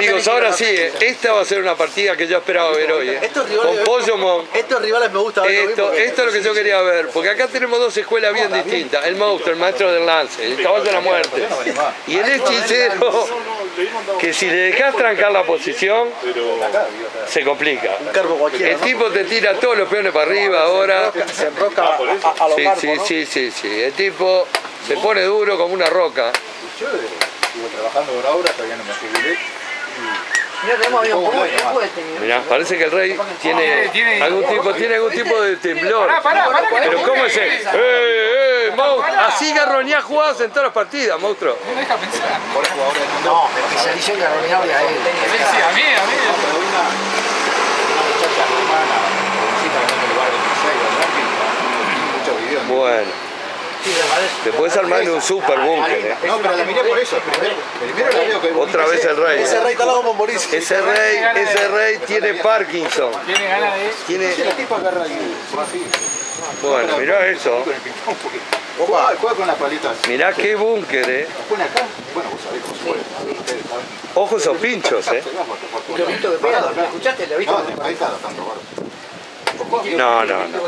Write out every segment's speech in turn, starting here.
Amigos, ahora sí, esta va a ser una partida que yo esperaba ver hoy. Con Pollo Mon. Estos rivales me gustan. Esto es lo que yo quería ver, porque acá tenemos dos escuelas bien distintas. El monstruo, el maestro del lance, el caballo de la muerte. Y el hechicero, que si le dejas trancar la posición, se complica. El tipo te tira todos los peones para arriba ahora. Se enroca a lo largo, ¿no? Sí. El tipo se pone duro como una roca. Yo estuve trabajando por ahora, todavía no me jubilé. Mira, tenemos avión común, Mirá, parece que el rey tiene algún tipo de temblor. Pero ¿cómo es él? Así garroñá jugadas en todas las partidas, monstruo. No me deja pensar. No, especializo en garroñarle a él. Sí, a mí. Una muchacha romana, jovencita, que en el lugar de muchos videos. Bueno. Te puedes armar en un super búnker, No, pero la miré por eso. Primero la veo que... Otra vez el rey. Ese rey está loco por morirse. Ese rey tiene Parkinson. Tiene ganas de... Tiene... La tipa agarra ahí, así. Bueno, mirá eso. Juega con las palitas. Mirá qué búnker, Pone acá. Bueno, vos sabés cómo se puede. Ojos o pinchos, Un grito que pega, ¿lo escuchaste? ¿Lo viste? No, ahí está tanto, No.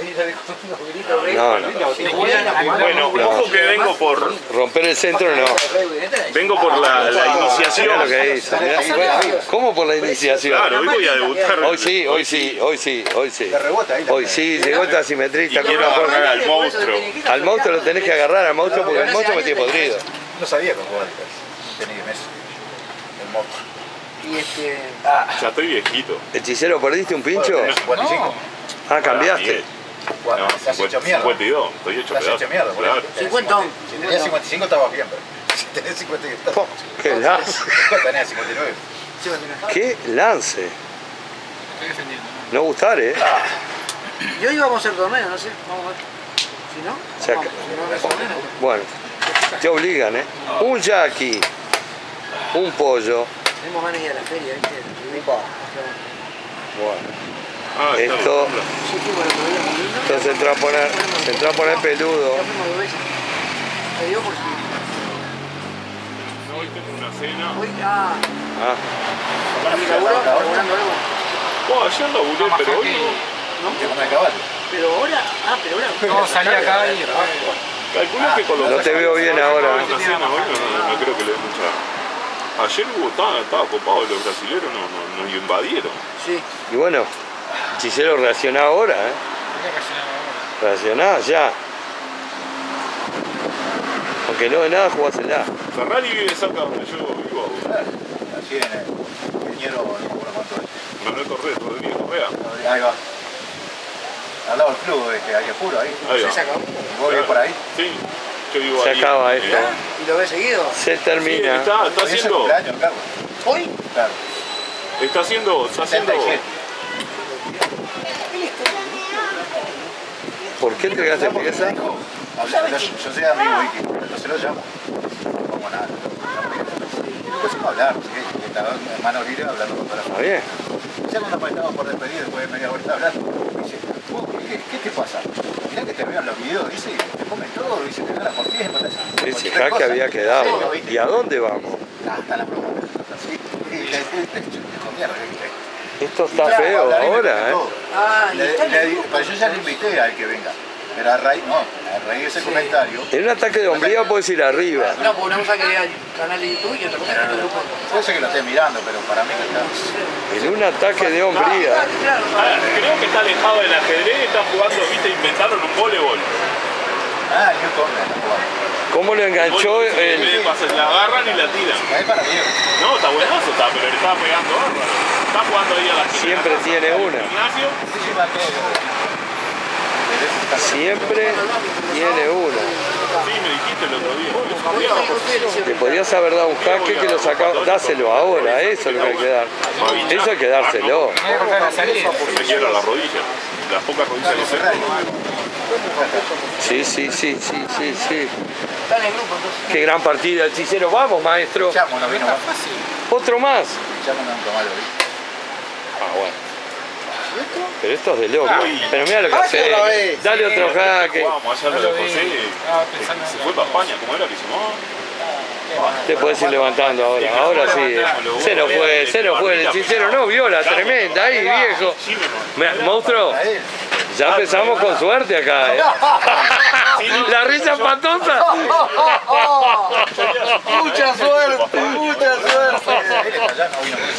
Bueno, ojo que vengo por... Romper el centro no. Vengo por la iniciación. Mirá lo que dice. ¿Cómo por la iniciación? Claro, hoy voy a debutar. Hoy sí. Te rebota ahí. Hoy sí, llegó esta simetrista. Quiero agarrar al monstruo. Al monstruo lo tenés que agarrar, al monstruo, porque el monstruo me tiene podrido. No sabía que jugaba tenía Messi. El monstruo. Y Ya estoy viejito. Hechicero, ¿perdiste un pincho? 55. Ah, cambiaste. Bueno, te has hecho mierda. 52, estoy hecho Te has pedazo. hecho mierda, Claro. 50. Si tenías 55 estabas bien, pero si tenés 50 Po, ¡Qué lance! tenías 59. ¡Qué lance! Estoy defendiendo. No gustar, Y hoy vamos a hacer torneo, no sé. Vamos a ver. Si no, Se acá. Bueno, te obligan, Un yaqui, un pollo. tenemos ganas de ir a la feria, ¿viste? Bueno, Ah, está esto bien. se entró a poner peludo. Ya fuimos 2 veces. Te digo por si. Hoy tengo una cena. Hoy, Ah, laburando algo. Ayer laburé, pero hoy no. Te come el caballo. Pero ahora, No, salí acá y... Calculo que con los... no te veo bien ahora. Una cena hoy no creo que le dé mucha... Ayer estaba copado, los brasileños nos invadieron. Sí. Y bueno, hechicero reacciona ahora, Reaccioná ya. Aunque no de nada, jugásela. Ferrari vive cerca donde yo vivo. Así en el Piñero, no me acuerdo cuánto es. Manuel Correa, Rodríguez Correa. Ahí va. Al lado del club, ahí apuro, ahí. Ahí va. Se acabó. ¿Vos vivís por ahí? Sí, yo vivo Se ahí. acaba esto. ¿Y lo ves seguido? Se Sí, termina. está Hoy es el haciendo... cumpleaños, Carlos. ¿Hoy? Claro. Está haciendo... 77. ¿Por qué entregaste pieza? Yo soy amigo Vicky, entonces lo llamo. No como nada. No pusimos a hablar, ¿sí? Estaba en mano libre hablando con toda la Está familia. bien. Ya cuando estábamos por despedir, después de media hora hablando, me dice, ¿qué te pasa? Mirá que te vean los videos, dice, te comen todo, dice, te ganas por tiempo. Ese jaque había quedado. ¿Y a dónde vamos? Hasta la broma. Sí, dijo, mierda, Esto está feo ahora, Ah, y está en el grupo. Pero yo ya le invité al que venga. Pero a raíz, no, a raíz de ese comentario. En un ataque de hombría puedes ir arriba. No, porque una cosa que hay canal de YouTube y otra cosa que es el grupo. Puede ser que lo esté mirando, pero para mí que está. En un ataque de hombría. Claro. Creo que está alejado del ajedrez, está jugando, viste, inventaron un voleibol. Ah, New Corner, está jugando. ¿Cómo lo enganchó el...? La agarran y la tiran. Ahí para mí. No, está buenazo, pero le estaba pegando bárbaro. Está jugando ahí a la esquina. Siempre tiene una. Ignacio. Siempre tiene una. Sí, me dijiste el otro día. Te podías haber dado un jaque que lo sacaba. Dáselo ahora, eso es lo que hay que dar. Eso hay que dárselo. Me voy a cortar la salida. Me quiero la rodilla. Las pocas rodillas que sé. Sí. Está en el grupo, entonces. Qué gran partida, hechicero. Vamos, maestro. Chamo, no vino más. Otro más. Chamo no entró mal, ¿viste? Ah, bueno. Pero esto es de loco. Pero mira lo que hace. Dale otro jaque. Vamos, allá lo de José. Se fue para España, ¿cómo era que se llamaba? Te puedes ir levantando ahora. Ahora sí. Se nos fue el hechicero. No vio la tremenda ahí, viejo. Monstruo. Ya empezamos con suerte acá, La risa patosa. Mucha suerte.